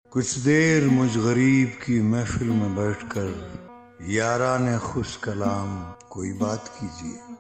कुछ देर मुझ गरीब की महफिल में बैठकर याराने खुश कलाम कोई बात कीजिए।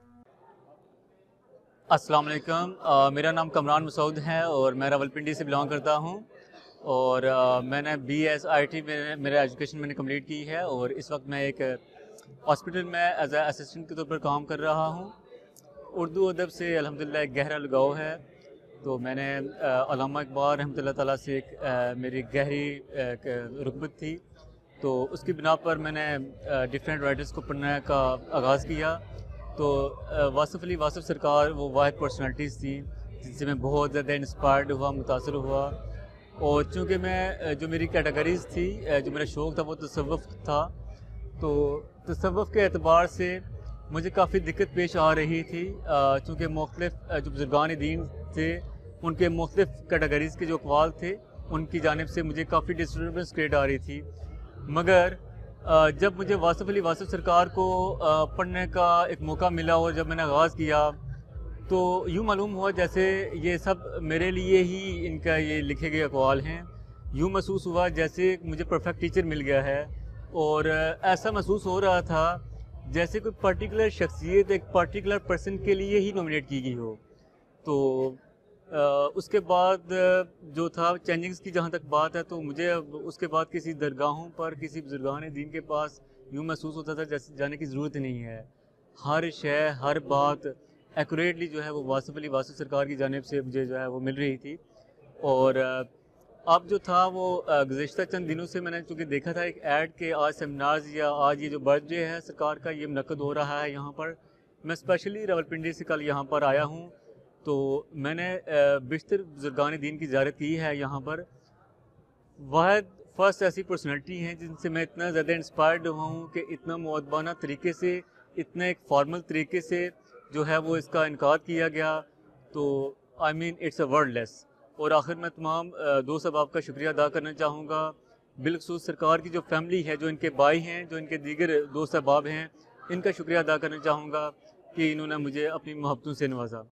अस्सलाम वालेकुम। मेरा नाम कमरान मसूद है और मैं रावलपिंडी से बिलोंग करता हूँ। और मैंने BSIT में मेरा एजुकेशन मैंने कंप्लीट की है और इस वक्त मैं एक हॉस्पिटल में एज ए असिस्टेंट के तौर पर काम कर रहा हूँ। उर्दू अदब से अल्हम्दुलिल्लाह एक गहरा लगाव है। तो मैंने अल्लामा इकबाल रहमतुल्लाह ताला से मेरी गहरी रुग़बत थी। तो उसकी बिना पर मैंने डिफरेंट राइटर्स को पढ़ने का आगाज़ किया। तो वासिफ़ अली वासिफ़ सरकार वो वाहिद पर्सनैलिटीज़ थी जिनसे मैं बहुत ज़्यादा इंस्पायर्ड हुआ, मुतासर हुआ। और चूँकि मैं जो मेरी कैटेगरीज़ थी, जो मेरा शौक़ था वो तसव्वुफ़ था। तो तसव्वुफ़ के एतबार से मुझे काफ़ी दिक्कत पेश आ रही थी, चूँकि मुख्तलिफ़ जो बुज़ुर्गान दीन थे उनके मुख्तलिफ़ कैटेगरीज़ के जो अक़वाल थे उनकी जानिब से मुझे काफ़ी डिस्टर्बेंस क्रिएट आ रही थी। मगर जब मुझे वासिफ़ अली वासिफ़ सरकार को पढ़ने का एक मौका मिला और जब मैंने आगाज़ किया तो यूँ मालूम हुआ जैसे ये सब मेरे लिए ही इनका ये लिखे गए अक़वाल हैं। यूँ महसूस हुआ जैसे मुझे परफ़ेक्ट टीचर मिल गया है। और ऐसा महसूस हो रहा था जैसे कोई पर्टिकुलर शख्सियत एक पर्टिकुलर पर्सन के लिए ही नॉमिनेट की गई हो। तो उसके बाद जो था चेंजिंग्स की जहाँ तक बात है, तो मुझे अब उसके बाद किसी दरगाहों पर किसी बुज़ुर्गान दीन के पास यूँ महसूस होता था जैसे जाने की ज़रूरत ही नहीं है। हर शय हर बात एक्यूरेटली जो है वो वासिफ़ अली वासिफ़ सरकार की जानिब से मुझे जो है वो मिल रही थी। और अब जो था वो गुज़िश्ता चंद दिनों से मैंने चूँकि देखा था एक ऐड के आज सेमिनार्स या आज ये जो बर्थडे है सरकार का ये मुनक़्क़द हो रहा है यहाँ पर। मैं स्पेशली रावलपिंडी से कल यहाँ पर आया हूँ। तो मैंने बिश्तर बुज़ुर्गान दीन की ज़ियारत की है यहाँ पर। वाहिद फ़र्स्ट ऐसी पर्सनैलिटी हैं जिनसे मैं इतना ज़्यादा इंस्पायर्ड हुआ हूँ कि इतना मुअद्दबाना तरीके से, इतना एक फॉर्मल तरीके से जो है वो इसका इनकार किया गया। तो I mean it's a wordless. और आखिर में तमाम दोस्त अहबाब का शुक्रिया अदा करना चाहूँगा, बिलख़ुसूस सरकार की जो फैमिली है, जो इनके भाई हैं, जो इनके दीगर दोस्त अहबाब हैं, इनका शुक्रिया अदा करना चाहूँगा कि इन्होंने मुझे अपनी मोहब्बतों से नवाजा।